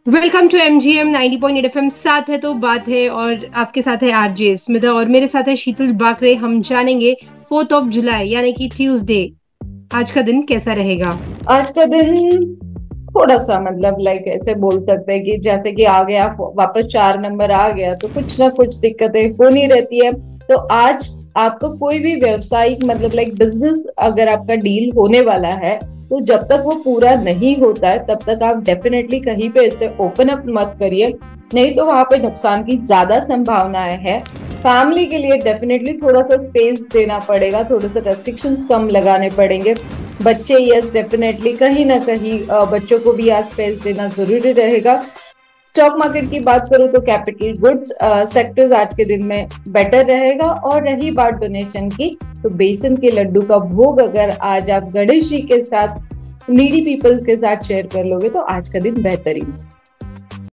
Welcome to MGM 90.8 FM। साथ है तो बात है, और आपके साथ है RJ स्मिता, और मेरे साथ है शीतल बाकरे। हम जानेंगे 4 जुलाई यानी कि ट्यूसडे, आज का दिन कैसा रहेगा। आज का दिन थोड़ा सा मतलब लाइक ऐसे बोल सकते हैं कि जैसे कि आ गया वापस 4 नंबर आ गया तो कुछ ना कुछ दिक्कतें होनी रहती है। तो आज आपका कोई भी व्यवसायिक मतलब लाइक बिजनेस अगर आपका डील होने वाला है तो जब तक वो पूरा नहीं होता है तब तक आप डेफिनेटली कहीं पे इसे ओपन अप मत करिए, नहीं तो वहां पे नुकसान की ज्यादा संभावनाएं है। फैमिली के लिए डेफिनेटली थोड़ा सा स्पेस देना पड़ेगा, थोड़े से रेस्ट्रिक्शंस कम लगाने पड़ेंगे। बच्चे यस डेफिनेटली कहीं ना कहीं बच्चों को भी आज स्पेस देना जरूरी रहेगा। स्टॉक मार्केट की बात करूं तो कैपिटल गुड्स सेक्टर्स आज के दिन में बेटर रहेगा। और रही बात डोनेशन की, तो बेसन के लड्डू का भोग अगर आज आप गणेश जी के साथ नीडी पीपल्स के साथ शेयर कर लोगे तो आज का दिन बेहतरीन।